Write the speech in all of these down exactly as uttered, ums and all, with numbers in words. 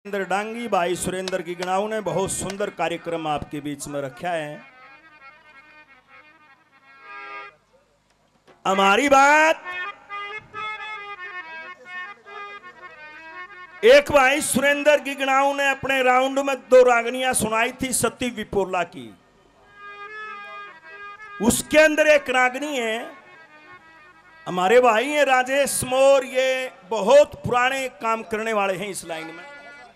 सुरेंद्र डांगी भाई सुरेंद्र की गणाओं ने बहुत सुंदर कार्यक्रम आपके बीच में रखा है। हमारी बात एक भाई सुरेंद्र की गणाओं ने अपने राउंड में दो रागनियां सुनाई थी सती विपोला की। उसके अंदर एक रागनी है, हमारे भाई हैं राजेश मोर, ये बहुत पुराने काम करने वाले हैं इस लाइन में।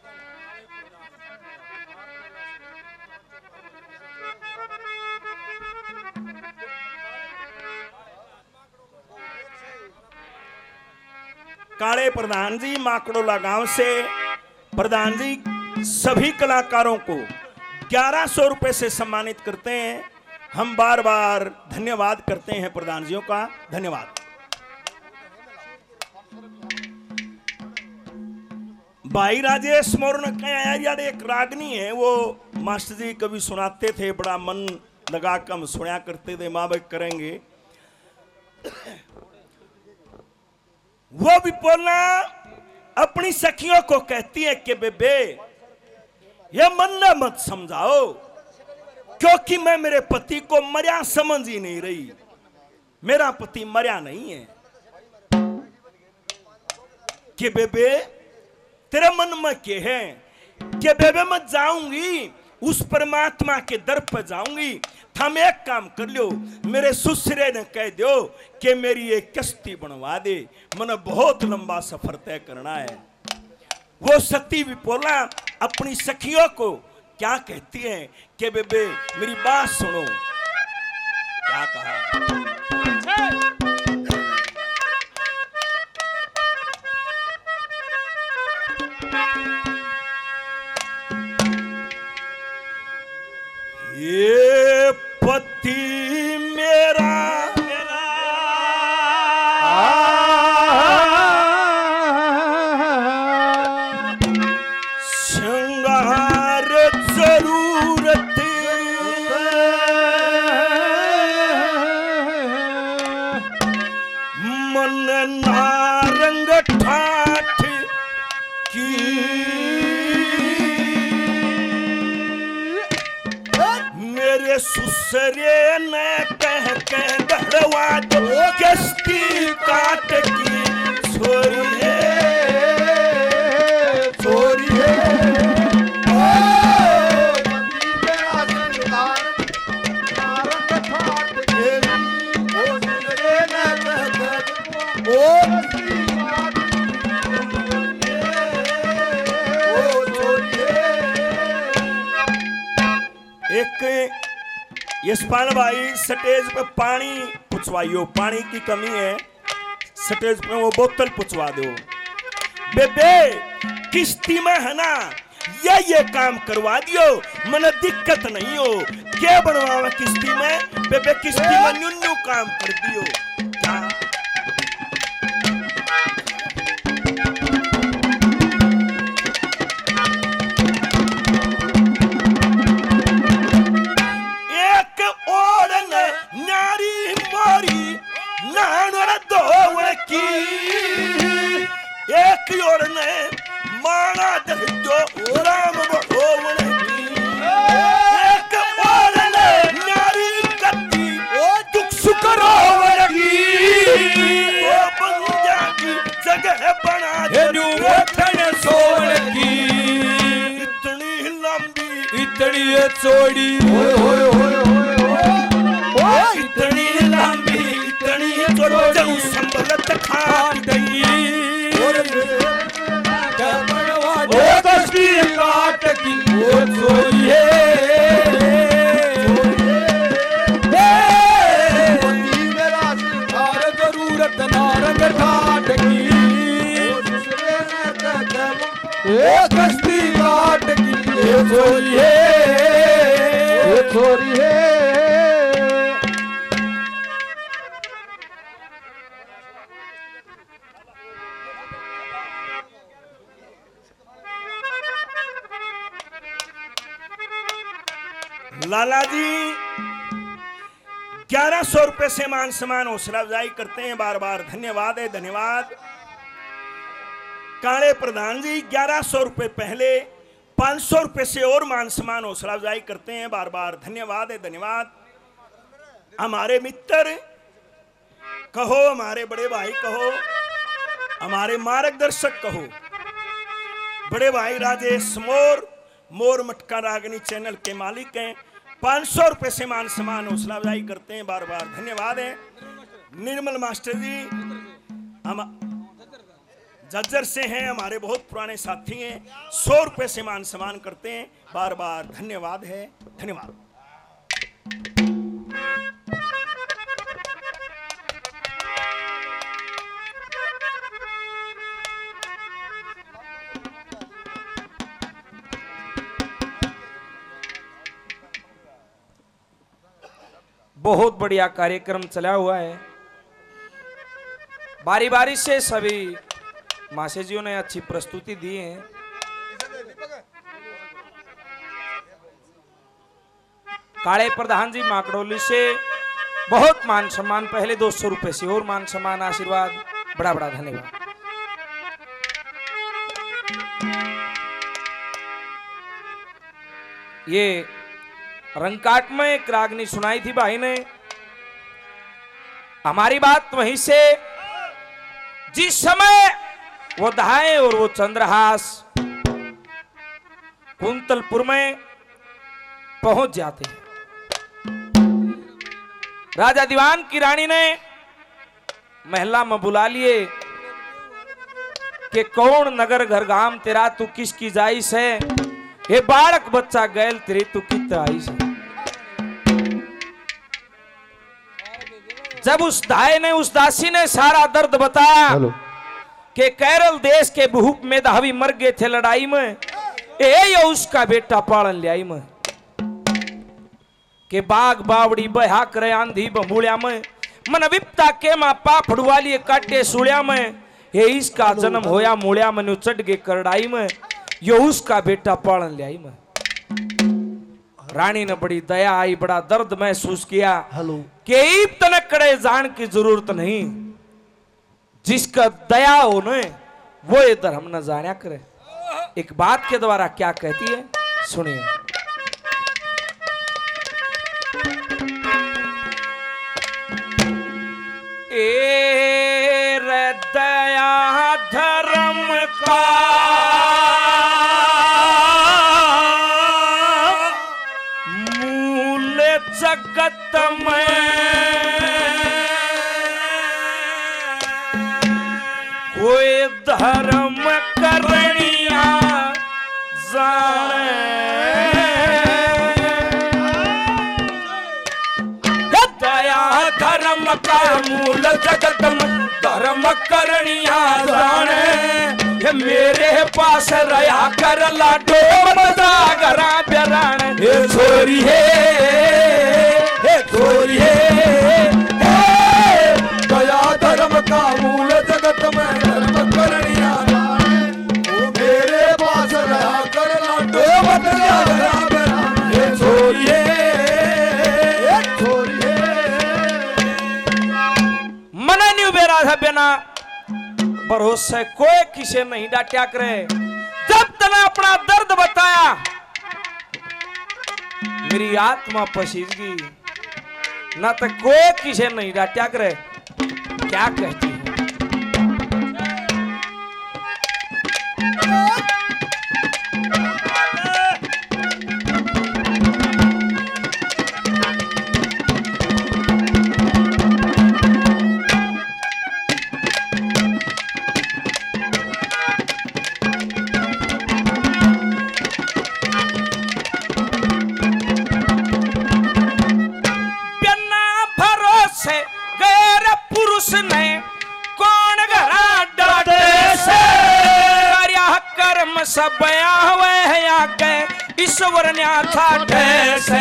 काले प्रधान जी माकड़ोला गांव से, प्रधान जी सभी कलाकारों को ग्यारह सौ रुपए से सम्मानित करते हैं। हम बार बार धन्यवाद करते हैं प्रधान जियों का, धन्यवाद। भाई राजेश मोर ने कहा यार एक रागनी है, वो मास्टर जी कभी सुनाते थे, बड़ा मन लगा कर हम सुना करते थे, माँ बाप करेंगे। वो विपोला अपनी सखियों को कहती है कि बेबे ये मरना मत समझाओ, क्योंकि मैं मेरे पति को मर्या समझ ही नहीं रही, मेरा पति मर्या नहीं है। कि बेबे तेरे मन में क्या है? कि बेबे मैं जाऊंगी उस परमात्मा के दर पर जाऊंगी, हम एक काम कर लो, मेरे ससुरे ने कह दो कि मेरी एक कश्ती बनवा दे, मैंने बहुत लंबा सफर तय करना है। वो सती विपोला अपनी सखियों को क्या कहती है कि बेबे मेरी बात सुनो। क्या कहा? ये पति मेरा श्रृंगार जरूरत मन नारंग ठाठ की, मेरे ससुरे ने कह के गढ़वा दो कश्ती काट की छोरिए छोरिए। एक यशपाल भाई स्टेज पे पानी पुछवाइयो, पानी की कमी है, स्टेज पे वो बोतल पुछवा दो। बेबे किश्ती में है ना, ये ये काम करवा दियो, मने दिक्कत नहीं हो। क्या बनवावा किश्ती में? बेबे किश्ती में न्यून्यू काम कर दियो। क्या एक और ने माना दो राम भगवान की, एक और ने नारी कत्ती दुख सुकरावर की, वो बंजा की जगह बना दे वतन सोन की। इतनी लंबी इतनी चौड़ी, इतनी लंबी इतनी चौड़ी संभलत खाट गई, काट की वो छोरिए मेरा सिंगार जरूरत नारंग ठाट की, कश्ती काट की छोरिए छोरिए। लाला जी ग्यारह सौ रुपए से मान सम्मान हौसला अफजाई करते हैं, बार बार धन्यवाद है, धन्यवाद। काले प्रधान जी ग्यारह सौ रुपये पहले पाँच सौ रुपये से और मान सम्मान हौसला अफजाई करते हैं। बार बार धन्यवाद है, धन्यवाद। हमारे मित्र कहो, हमारे बड़े भाई कहो, हमारे मार्गदर्शक कहो, बड़े भाई राजेश मोर, मोर मटका रागनी चैनल के मालिक हैं। पाँच सौ रुपये से मान सम्मान हौसला अफजाई करते हैं। बार बार धन्यवाद है। निर्मल मास्टर जी हम जज्जर से हैं, हमारे बहुत पुराने साथी हैं। सौ रुपये से मान सम्मान करते हैं। बार बार धन्यवाद है, धन्यवाद। बहुत बढ़िया कार्यक्रम चला हुआ है। बारी बारी से सभी मासे जियों ने अच्छी प्रस्तुति दी है। काले प्रधान जी माकड़ोली से बहुत मान सम्मान, पहले दो सौ रुपए से और मान सम्मान, आशीर्वाद, बड़ा बड़ा धन्यवाद। ये रंगकाट में एक रागनी सुनाई थी भाई ने। हमारी बात वहीं से जिस समय वो दहाए और वो चंद्रहास कुंतलपुर में पहुंच जाते हैं। राजा दीवान की रानी ने महला में बुला लिए कि कौन नगर घर गाम तेरा, तू किसकी जाइश है, ये बालक बच्चा गैल तेरी तू कित आइश है। जब उस दाए ने, उस दासी ने सारा दर्द बताया कि केरल देश के बहुप में धावी मर गए थे लड़ाई में, ये उसका बेटा पालन ले आई में के बाग बावड़ी बहा करे आंधी बमूलिया में, मन विपता के मां पापड़ुआ लिए काटे सुड़िया में, ये इसका जन्म होया मूलिया में चढ़ गए करड़ाई में, यो उसका बेटा पालन ले आई में। रानी ने बड़ी दया आई, बड़ा दर्द महसूस किया कि तनकड़े जान की जरूरत नहीं, जिसका दया हो न वो ये धर्म न जाना करे। एक बात के द्वारा क्या कहती है सुनिए। ए रे दया धर्म का मूल जगत में कोई धर्म करनिया जाने, दया धर्म का मूल जगत में धर्म करनिया जाने, ये मेरे पास रहा कर लाडो मजागरा बेरान, ये छोरी है, ये छोरी है, दया धर्म का मूल जगत में धर्म करनिया जाने, वो मेरे पास रहा कर लाडो मजागरा बेरान, ये छोरी है, ये छोरी है। मना नहीं बेरा था बिना भरोसे कोई किसे नहीं डांटा करे। जब तने अपना दर्द बताया मेरी आत्मा पसीज गई, ना तो कोई किसे नहीं डांटा करे। क्या कहती है सब ईश्वर ने था कैसे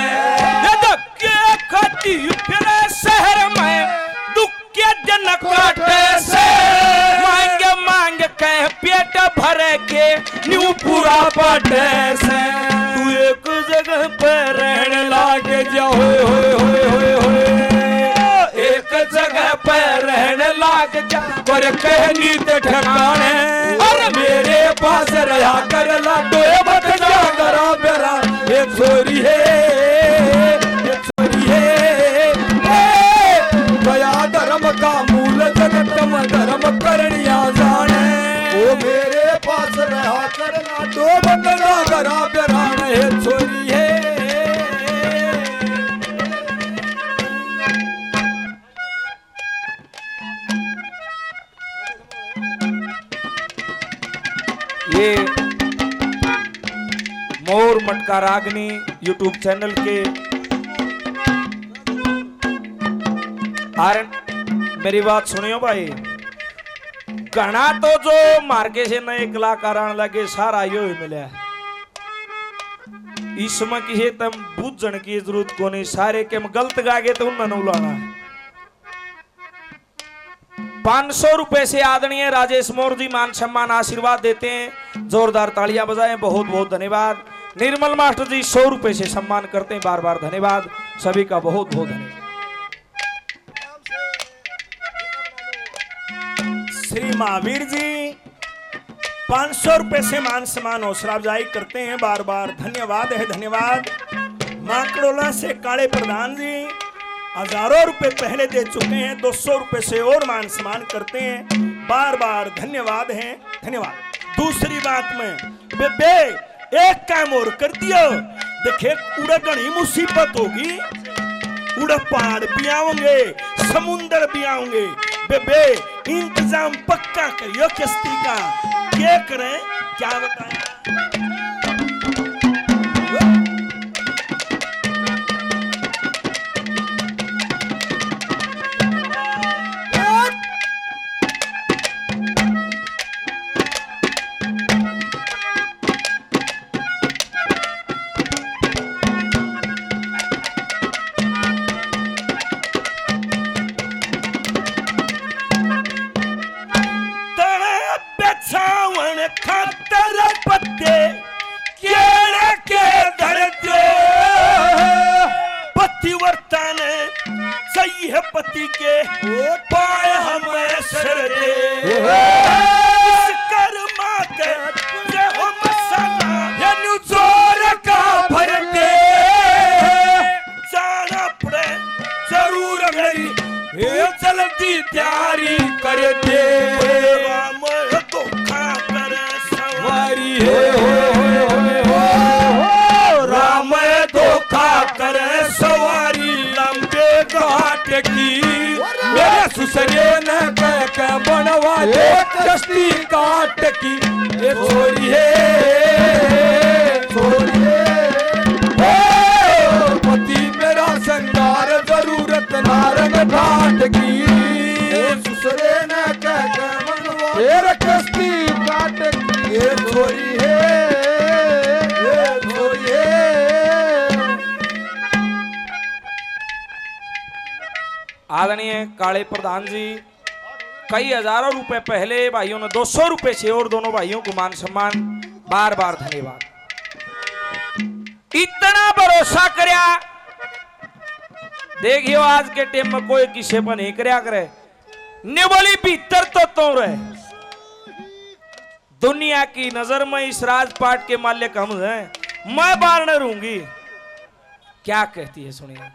खती फिर शहर में दुख के जन काटे से, मांगे मांग के पेट भरे के न्यू पूरा पटे से, तू एक जगह पर रहने लागे जा, होए होए होए होए होए एक जगह पर रहने लाग जा, पर मेरे कहनी ते ठिकाने अरे मेरे पास रहा कर लाडो मत जा करा बेरा ये छोरी है ये छोरी है दया धर्म का मूल जगत में धर्म करनिया जाने ओ मेरे पास रहा कर लाडो मत जा करा बेरा ये छोरी है। ये मोर मटका रागनी यूट्यूब चैनल के आर मेरी बात सुनियो भाई घना तो जो मार्के से नए कलाकार आने लगे सारा यो ही मिले इसमें किसी तम बुझन की जरूरत को नहीं सारे के गलत गा गए तो उन्होंने उलाना पांच सौ रुपए से आदरणीय राजेश मोर जी मान सम्मान आशीर्वाद देते हैं जोरदार तालियां बजाएं बहुत बहुत धन्यवाद। निर्मल मास्टर जी सौ रुपए से सम्मान करते हैं बार बार धन्यवाद सभी का बहुत बहुत धन्यवाद। श्री महावीर जी पांच सौ रुपए से मान सम्मान हौसला अफजाई करते हैं बार बार धन्यवाद है धन्यवाद। माकड़ोला से काले प्रधान जी हजारों रुपए पहले दे चुके हैं दो सौ रुपए से और मान सम्मान करते हैं बार बार धन्यवाद है धन्यवाद। दूसरी बात में बेबे एक काम और कर दियो देखे उड़ा घनी मुसीबत होगी उड़ा पहाड़ भी आओगे समुंदर भी आओगे बेबे इंतजाम पक्का करियो किश्ती का क्या करें क्या बताएं। खातर पत्ते केले के धरते पतिव्रता ने सही है पति के पाए हमें सर दे कर्मा के जे हम सना यनु जोर का भरते जाना पड़े जरूर गई ये जल्दी तैयारी कर दे राम धोखा करे सवारी लंबे घाट की मेरे सुसरे न कह के बनवा दे कश्ती काट की ये छोरी है छोरी है पति मेरा संगार जरूरत नारंग घाट की ये सुसरे न कह के बनवा दे कश्ती काट की ये छोरी है आदरणीय काले प्रधान जी कई हजारों रुपए पहले भाइयों ने दो सौ रुपए से और दोनों भाइयों को मान सम्मान बार बार धन्यवाद। इतना भरोसा करया देखियो आज के टाइम में कोई किसी पर नहीं करया करे निबली भीतर तो तो रहे दुनिया की नजर में इस राजपाट के मालिक हम हैं मैं बार न रहूंगी क्या कहती है सुनिए।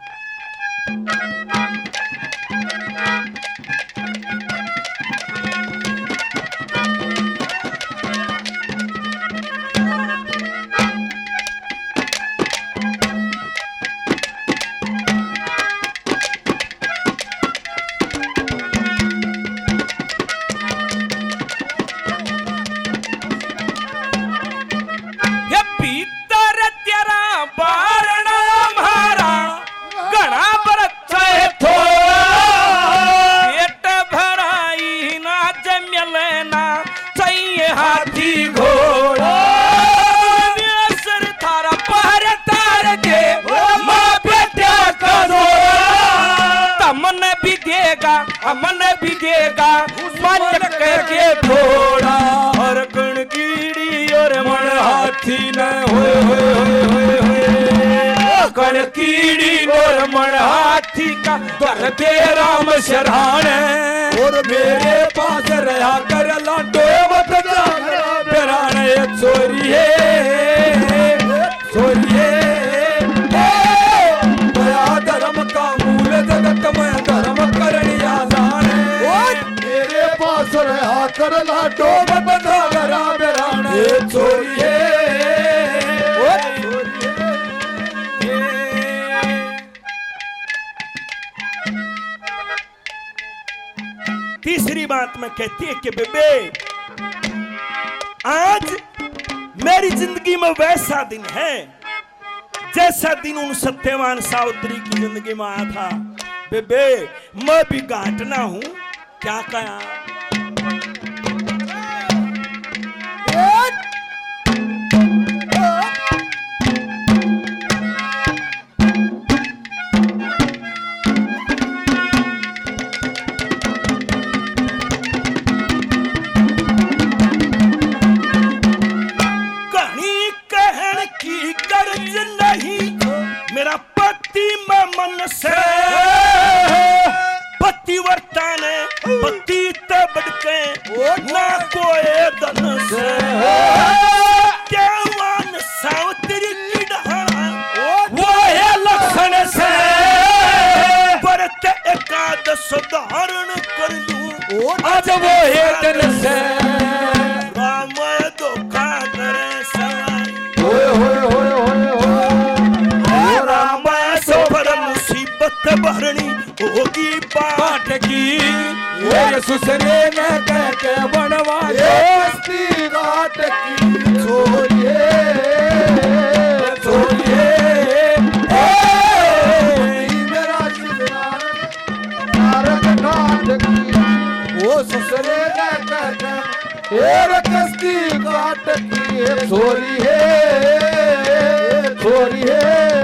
अमन भी देगा मालिक के थोड़ा और कण कीड़ी और मन हाथी न होए होए होए होए मन कीड़ी और मन हाथी का कर दे राम शरण और मेरे पास रहा कर लाडो मत जागरा बेरान छोरिए छोरिए दया धर्म का मूल जगत में धर्म करनिया जाने मेरे पास रहा कर लाडो मत जागरा बेरान छोरिए तीसरी बात मैं कहती है कि बेबे आज मेरी जिंदगी में वैसा दिन है जैसा दिन उन सत्यवान सावित्री की जिंदगी में आया था। बेबे मैं भी घाटना हूं, क्या कहा धारण कर लूं आज वो है दिन से राम धोखा करे सवाई होए होए होए होए होए राम सफर मुसीबत भरनी होगी बाट की ये सुसरे ने कह के बनवा बस्ती घाट की छोरिए छोरिए मेरा नारद घाट की वो ससुरे ने कहते हेर कस्ती घाट की छोरिए छोरिए।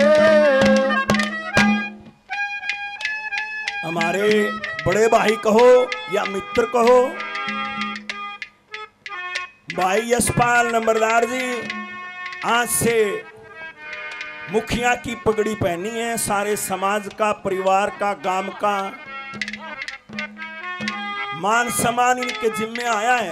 हमारे बड़े भाई कहो या मित्र कहो, भाई यशपाल नंबरदार जी आज से मुखिया की पगड़ी पहनी है, सारे समाज का, परिवार का, गांव का मान सम्मान इनके जिम्मे आया है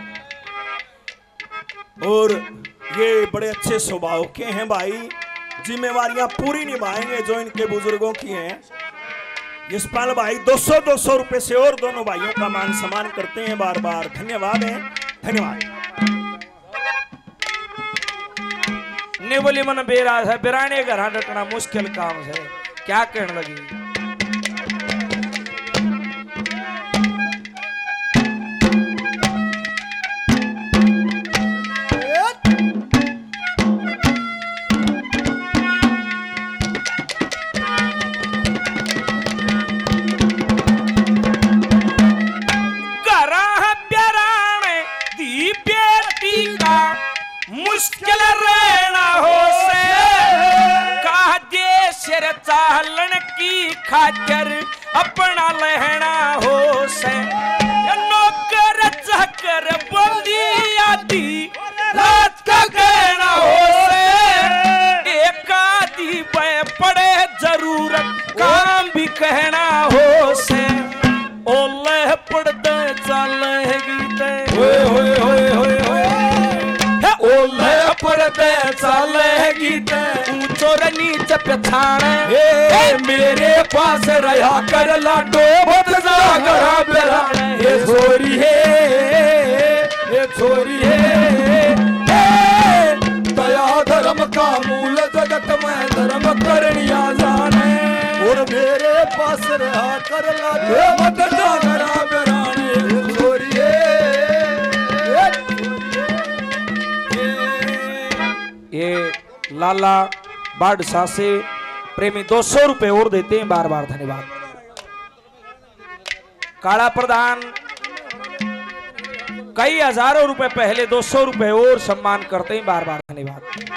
और ये बड़े अच्छे स्वभाव के हैं भाई, जिम्मेवारियां पूरी निभाएंगे जो इनके बुजुर्गों की हैं। यशपाल भाई दो सौ दो सौ रुपए से और दोनों भाइयों का मान सम्मान करते हैं, बार बार धन्यवाद है, धन्यवाद। निवली मन बेरा है, बिराने घर डटना मुश्किल काम है, क्या कहने लगी। मुश्किल रहना हो से कहा दे सिर चालन की खातिर अपना लहना हो से नौकर चाकर बंदी आदि रात का कहना हो से एक आदि पे पड़े जरूरत काम भी कहना हो से ओले पड़ते चलेगी होए होए होए होए ओले पड़ते चलेगी ऊंचो नीच पछाणे मेरे पास रहा कर लाडो मत जागरा बेराने ये छोरी है ये छोरी है दया धर्म का मूल जगत में धर्म करनिया जाने और मेरे पास रहा कर लाडो मत जागरा बेराने ये छोरी ये लाला बादशाह से प्रेमी दो सौ रुपए और देते हैं, बार बार धन्यवाद। काला प्रधान कई हजारों रुपए पहले दो सौ रुपए और सम्मान करते हैं, बार बार धन्यवाद।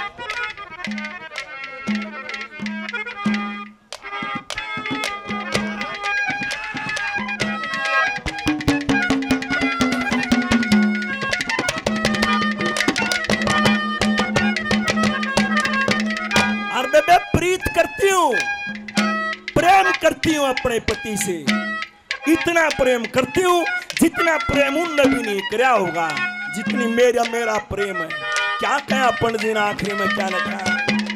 मैं प्रीत करती हूँ हूं, प्रेम करती हूं अपने पति से, इतना प्रेम करती हूं जितना प्रेम उनने भी नहीं कराया होगा, जितनी मेरा मेरा प्रेम है। क्या कहा पंडित जी ने आखिरी में, क्या लिखा?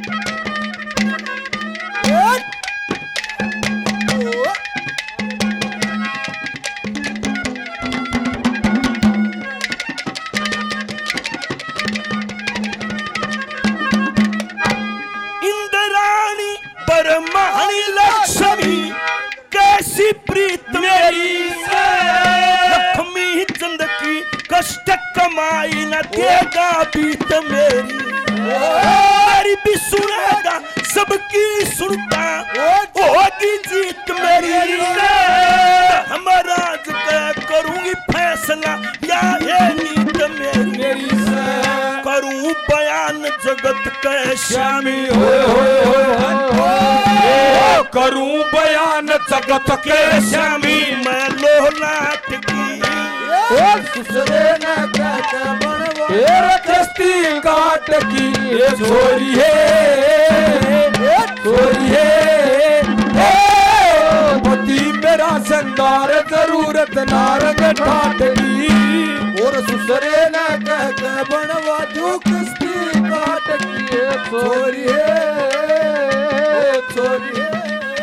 इंद्राणी परमाणी लक्ष्मी कैसी प्रीत मेरी से, लक्ष्मी चंद की कष्ट कमाई न देगा बीत मेरी, मेरी भी सुनेगा सबकी सुनता होगी जीत मेरी से, हमारा करूंगी फैसला या है नीत मेरी, मेरी से करूं बयान जगत के श्यामी, करूं बयान जगत के श्यामी, मैं लोहनाट की ससुरे न कहते बनवा तेरा कस्ती काट की ये छोरी है, छोरी है पति मेरा संगार जरूरत नारंग ठाट की, और ससुरे न कहते बनवा जो कस्ती काट की ये छोरी है, छोरी है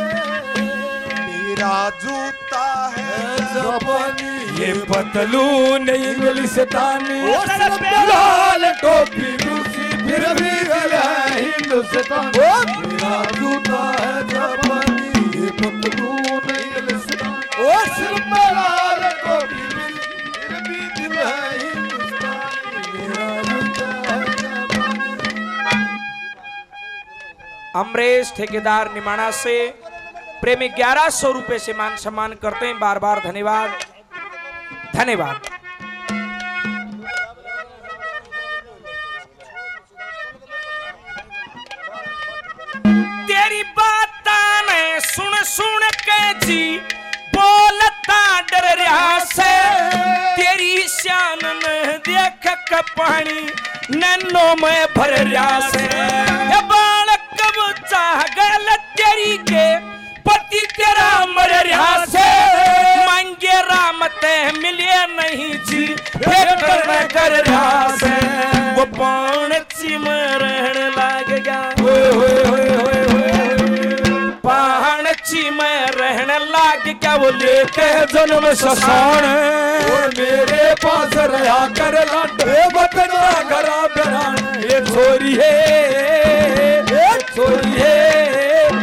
मेरा जूता है जापानी, ये पतलून इंग्लिश तानी, लाल टोपी रूसी फिर भी गया हिंदुस्तान, मेरा जूता है जापानी, ये पतलून इंग्लिस्तान, और सिर में लाल टोपी फिर भी दिल है हिंदुस्तान, मेरा जूता है जापानी। अमरेश ठेकेदार निमाणा से प्रेमी ग्यारह सौ रुपए से मान सम्मान करते हैं, बार बार धन्यवाद, धन्यवाद। तेरी बात ने सुन सुन के जी बोलता डर रहा से, तेरी शान न देख के पानी नैनो में भर रहा से, ये बालक कब चाह गल तेरी के पति तेरा मर रहा से, मांगे राम ते मिले नहीं जी भेंट न कर रहा से, वो पान चिमरण लाग गया, पान चिमरण लाग गया, वो लेके जन्म ससान, और मेरे पास रहा कर लाडे बतना घरा बरान, ये छोरी है, ये छोरी है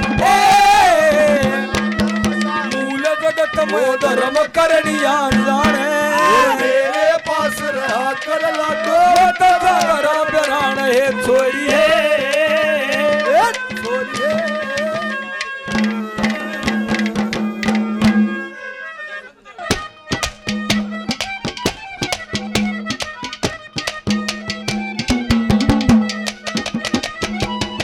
वो धर्म करनिया जाने, मेरे पास रहा कर लाडो घरा बरान, ये छोरी है, छोरी है